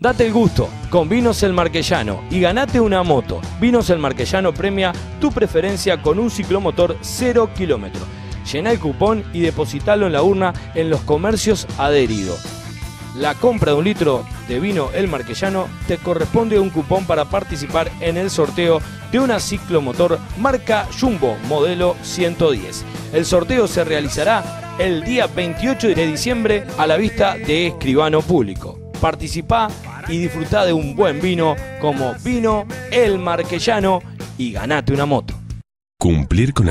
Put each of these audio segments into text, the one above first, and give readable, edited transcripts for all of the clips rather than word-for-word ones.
Date el gusto con Vinos El Marquellano y ganate una moto. Vinos El Marquellano premia tu preferencia con un ciclomotor 0 kilómetros. Llená el cupón y depositalo en la urna en los comercios adheridos. La compra de un litro de vino El Marquellano te corresponde un cupón para participar en el sorteo de una ciclomotor marca Jumbo modelo 110. El sorteo se realizará el día 28 de diciembre a la vista de escribano público. Participá y disfrutá de un buen vino como Vino El Marquellano y ganate una moto. Cumplir con la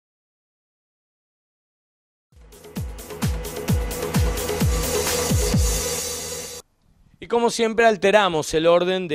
Y como siempre alteramos el orden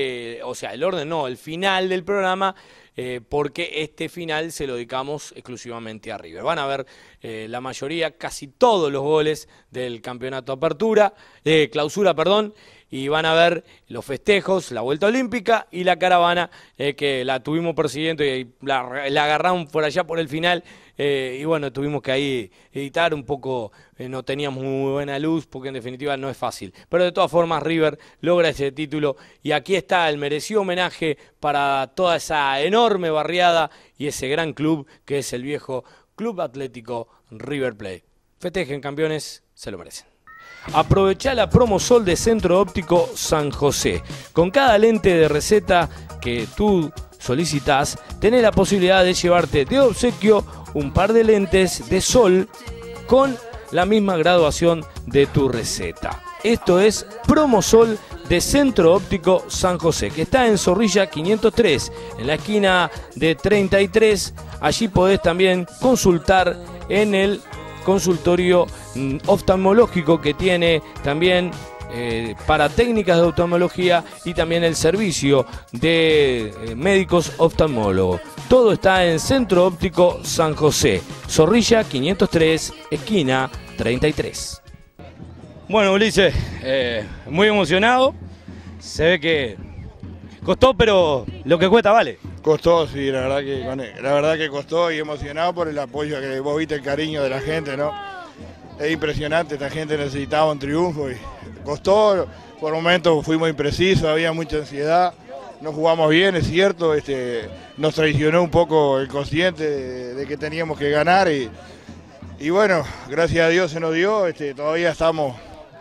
el final del programa, porque este final se lo dedicamos exclusivamente a River. Van a ver la mayoría, casi todos los goles del campeonato clausura, y van a ver los festejos, la vuelta olímpica y la caravana que la tuvimos persiguiendo y la agarramos por allá por el final. Y bueno, tuvimos que ahí editar un poco, no teníamos muy buena luz porque en definitiva no es fácil. Pero de todas formas River logra ese título y aquí está el merecido homenaje para toda esa enorme barriada y ese gran club que es el viejo Club Atlético River Plate. Festejen, campeones, se lo merecen. Aprovechá la promo Sol de Centro Óptico San José. Con cada lente de receta que tú solicitas, tenés la posibilidad de llevarte de obsequio un par de lentes de sol con la misma graduación de tu receta. Esto es Promo Sol de Centro Óptico San José, que está en Zorrilla 503, en la esquina de 33. Allí podés también consultar en el consultorio oftalmológico que tiene también para técnicas de oftalmología y también el servicio de médicos oftalmólogos. Todo está en Centro Óptico San José, Zorrilla 503, esquina 33. Bueno, Ulises, muy emocionado. Se ve que costó, pero lo que cuesta vale. Costó, sí, la verdad que costó y emocionado por el apoyo que vos viste, el cariño de la gente, ¿no? Es impresionante, esta gente necesitaba un triunfo y costó, por momentos fuimos imprecisos, había mucha ansiedad, no jugamos bien, es cierto, nos traicionó un poco el consciente de que teníamos que ganar y bueno, gracias a Dios se nos dio, todavía estamos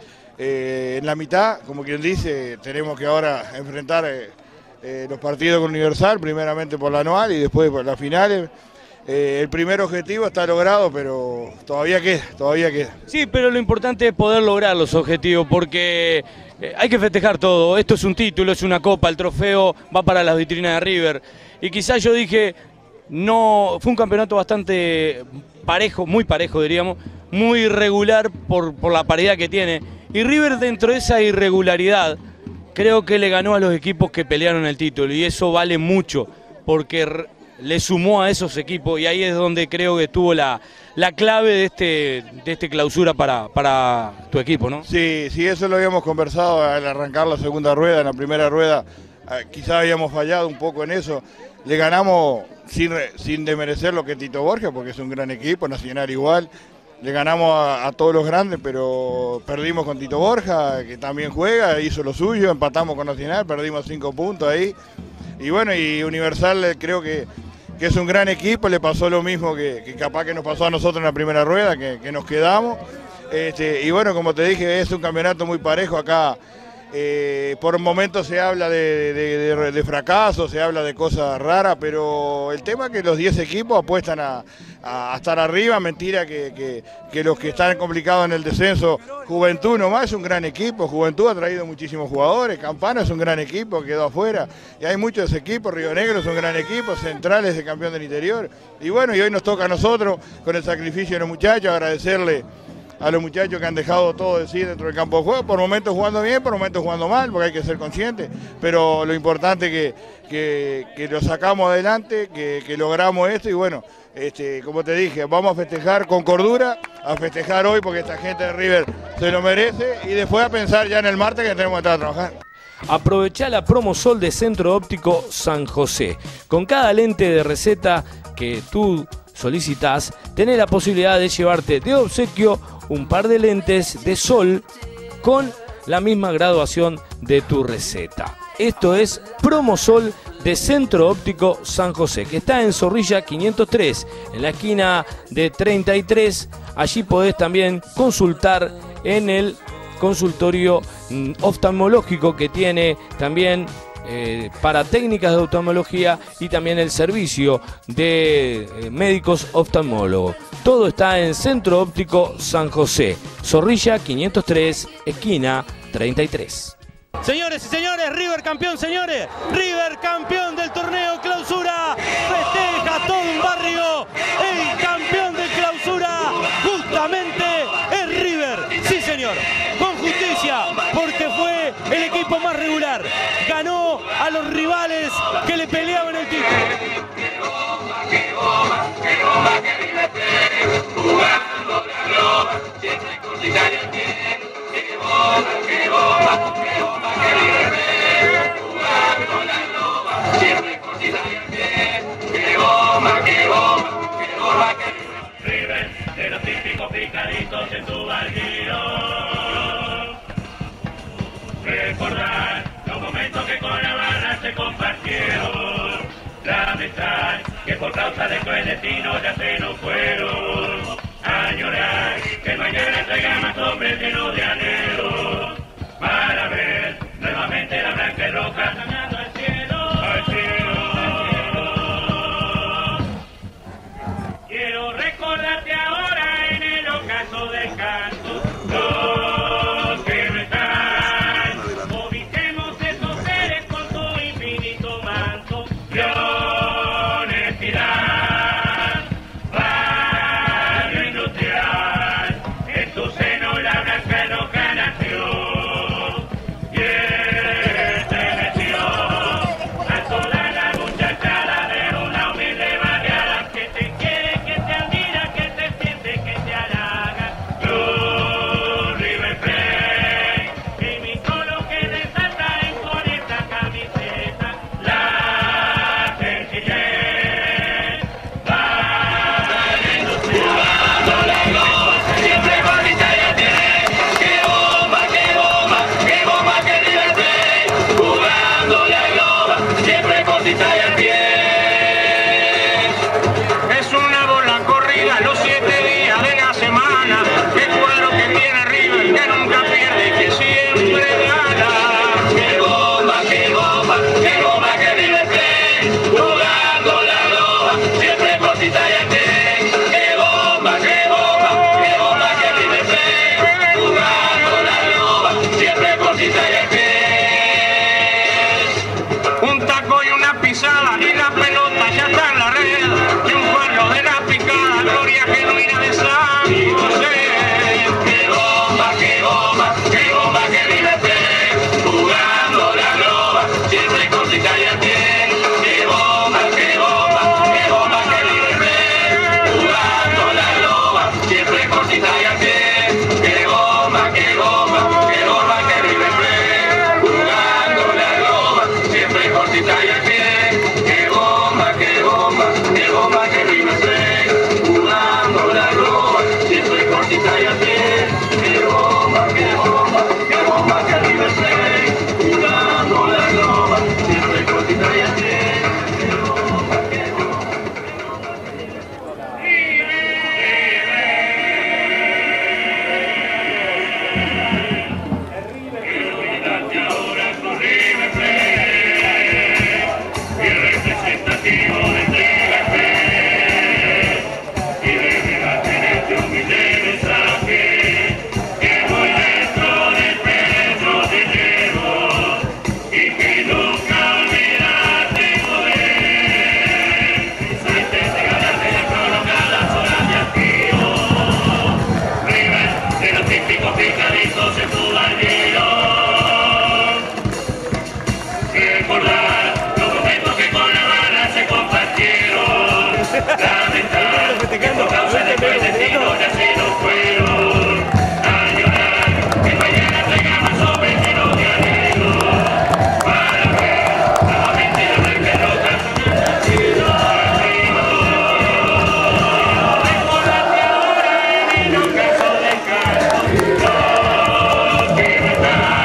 en la mitad, como quien dice, tenemos que ahora enfrentar los partidos con Universal, primeramente por la anual y después por las finales. El primer objetivo está logrado, pero todavía queda. Sí, pero lo importante es poder lograr los objetivos, porque hay que festejar todo. Esto es un título, es una copa, el trofeo va para las vitrinas de River. Y quizás yo dije, no, fue un campeonato bastante parejo, muy parejo diríamos, muy irregular por la paridad que tiene. Y River, dentro de esa irregularidad, creo que le ganó a los equipos que pelearon el título, y eso vale mucho, porque le sumó a esos equipos, y ahí es donde creo que estuvo la clave de este clausura para tu equipo, ¿no? Sí, eso lo habíamos conversado al arrancar la segunda rueda. En la primera rueda quizás habíamos fallado un poco en eso. Le ganamos sin desmerecer lo que es Tito Borja, porque es un gran equipo, Nacional igual. Le ganamos a todos los grandes, pero perdimos con Tito Borja, que también juega, hizo lo suyo, empatamos con Nacional, perdimos 5 puntos ahí. Y bueno, y Universal creo que es un gran equipo, le pasó lo mismo que capaz que nos pasó a nosotros en la primera rueda, que nos quedamos. Y bueno, como te dije, es un campeonato muy parejo acá. Por momentos se habla de fracaso, se habla de cosas raras, pero el tema es que los 10 equipos apuestan a estar arriba. Mentira que los que están complicados en el descenso, Juventud nomás es un gran equipo, Juventud ha traído muchísimos jugadores, Campana es un gran equipo, quedó afuera, y hay muchos equipos, Río Negro es un gran equipo, Central es el campeón del interior, y bueno, y hoy nos toca a nosotros, con el sacrificio de los muchachos, agradecerle a los muchachos que han dejado todo de sí dentro del campo de juego, por momentos jugando bien, por momentos jugando mal, porque hay que ser conscientes, pero lo importante es que lo sacamos adelante, que logramos esto y bueno, como te dije, vamos a festejar con cordura, a festejar hoy porque esta gente de River se lo merece y después a pensar ya en el martes que tenemos que estar trabajando. Aprovechá la promo Sol de Centro Óptico San José. Con cada lente de receta que tú solicitas, tenés la posibilidad de llevarte de obsequio un par de lentes de sol con la misma graduación de tu receta. Esto es Promosol de Centro Óptico San José, que está en Zorrilla 503, en la esquina de 33. Allí podés también consultar en el consultorio oftalmológico que tiene también para técnicas de oftalmología y también el servicio de médicos oftalmólogos. Todo está en Centro Óptico San José, Zorrilla 503, esquina 33. Señores y señores, River campeón, señores. River campeón del torneo Clausura. Festeja todo un barrio. El campeón de Clausura justamente es River. Sí, señor. Con justicia, porque fue el equipo más regular. Ganó a los rivales que le peleaban el título. River, de los típicos picaditos en tu barrio. Recordar los momentos que con la barra se compartieron. Lamentar que por causa de cruel destino ya se nos fueron. Añorar que mañana traiga más hombres llenos de anhelo. Para ver nuevamente la blanca y roja soñando al cielo. Al cielo. Quiero recordarte ahora en el ocaso del canto. Los que no están, movilemos esos seres con tu infinito manto. De honestidad, barrio industrial, en tu seno la blanca y roja nació. Y estremeció a toda la muchachada de una humilde barriada que te quiere, que te admira, que te siente, que te halaga. Cruz River Plate, y mi colo que resalta con esta camiseta. La sencillez, barrio industrial. Siempre bonita ya tiene. ¡Qué bomba, qué bomba, qué bomba que River Plate! Jugando la globa, siempre cortita y al pie. Es una bola corrida los 7 días de la semana. Qué cuadro que tiene River, que nunca pierde y que siempre gana. ¡Qué bomba, qué bomba, qué bomba que River Plate! Jugando la globa, siempre cortita y al pie. ¡Qué bomba, qué bomba, qué bomba que River Plate! Jugando la globa, siempre cortita y al pie. Un taco y una pisada y la pelota ya está en la red. Y un cuadro de la picada, gloria genuina de San José. ¡Qué bomba, qué bomba, qué bomba que River Plate! Jugando la globa, siempre cortita y al pie. ¡Qué bomba, qué bomba, qué bomba que River Plate! Jugando la globa, siempre cortita y al pie. ¡Qué bomba, qué bomba, qué bomba que River Plate! Jugando la globa, siempre cortita y al pie. ¡Qué bomba, qué bomba, qué bomba que River Plate! Jugando la globa, siempre cortita y al pie. ¡Qué bomba, qué bomba, qué bomba que River Plate! Jugando la globa, siempre cortita y al pie. ¡Qué bomba, qué bomba! Ahora con River Plate, el representativo de River Plate, y debe tener tu humilde mensaje, que voy dentro del pecho te llevo, y que nunca olvidaste poder, antes de ganarte la prolongadas horas de activo. River, de los típicos picaditos en tu barrio. Recordar los momentos que con la barra se compartieron. Lamentar que por causa de cruel destino ya se nos fueron. Añorar que mañana traiga más hombres llenos de anhelo. Para ver nuevamente la blanca y roja soñando al cielo. Recordarte ahora en el ocaso del canto. Los que no están.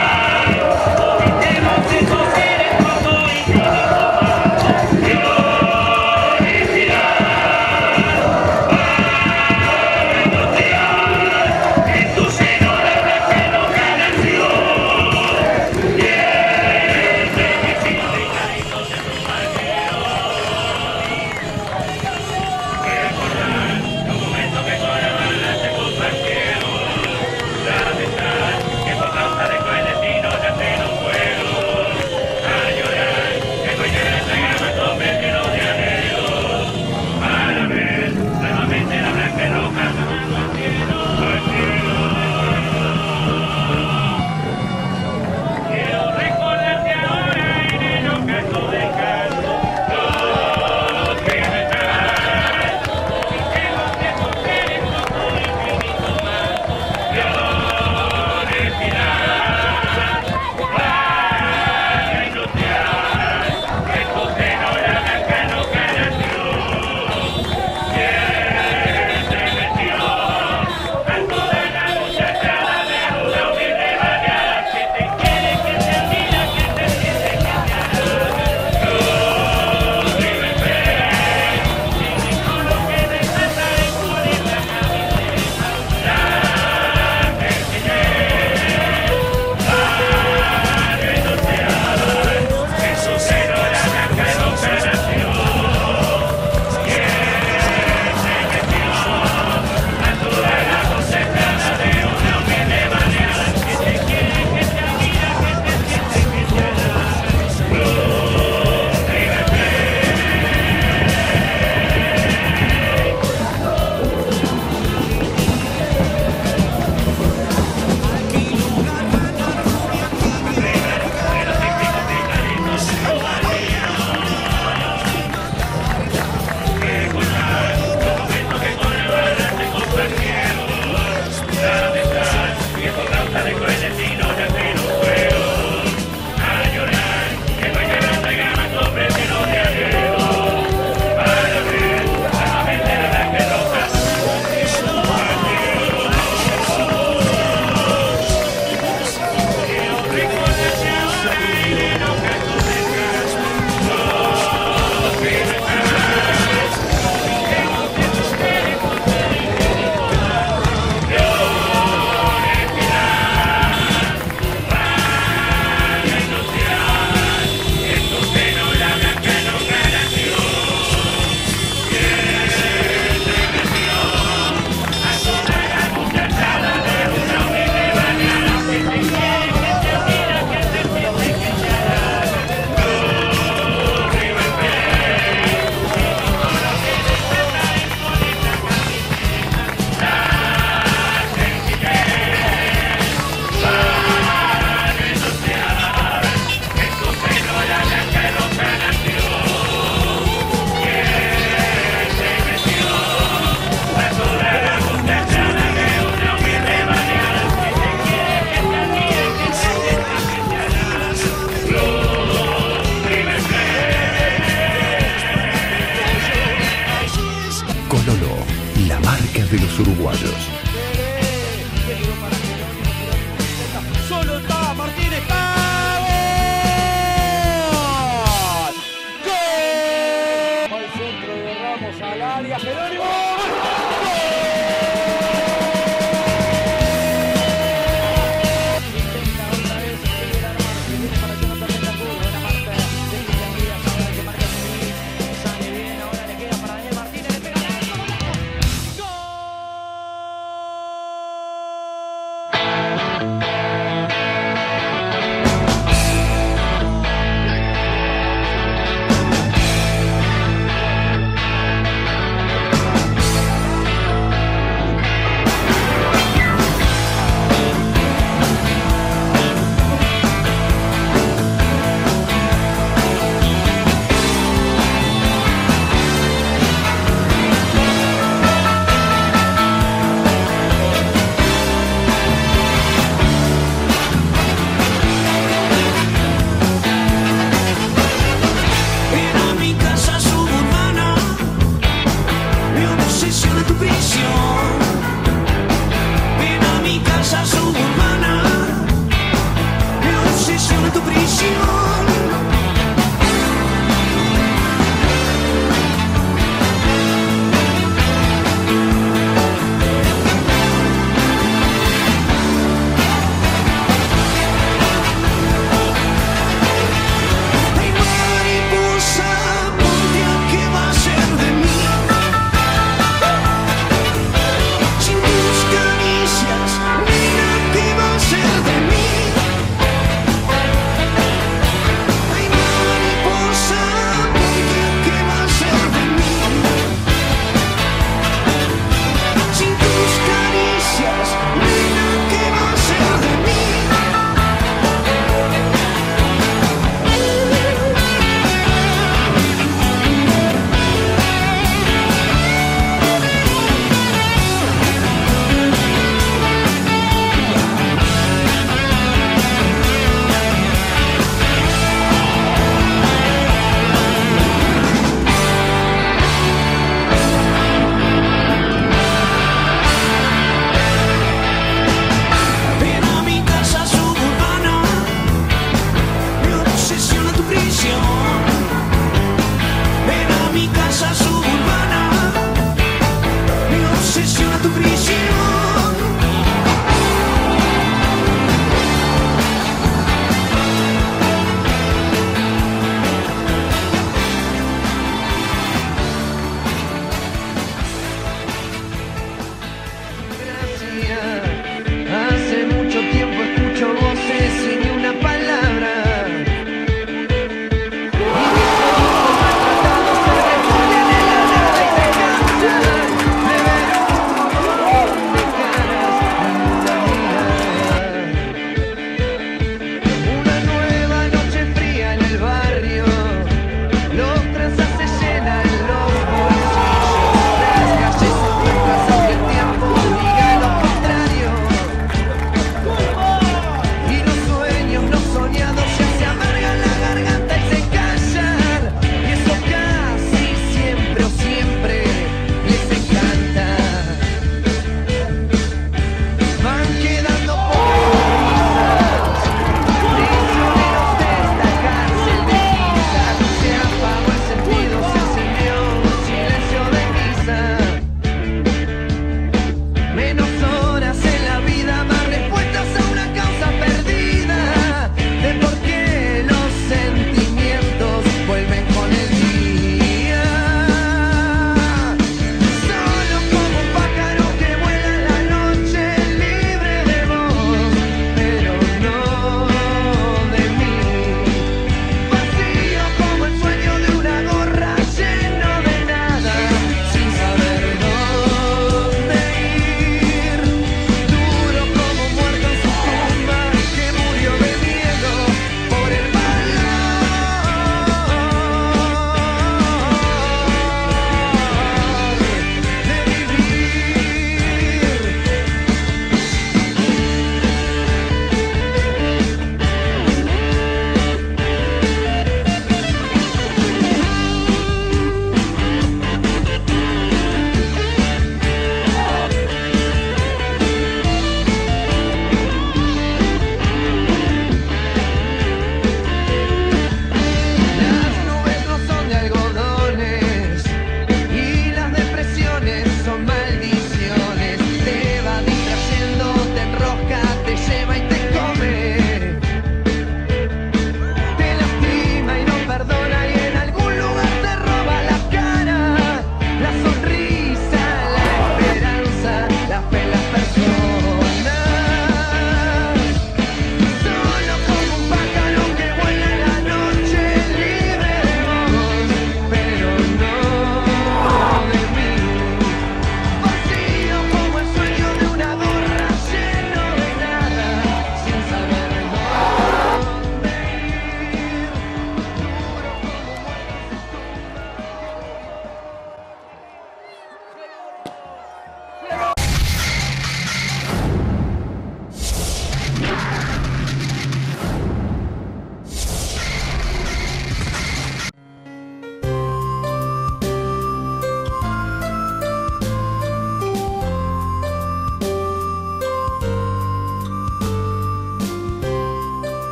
de los uruguayos.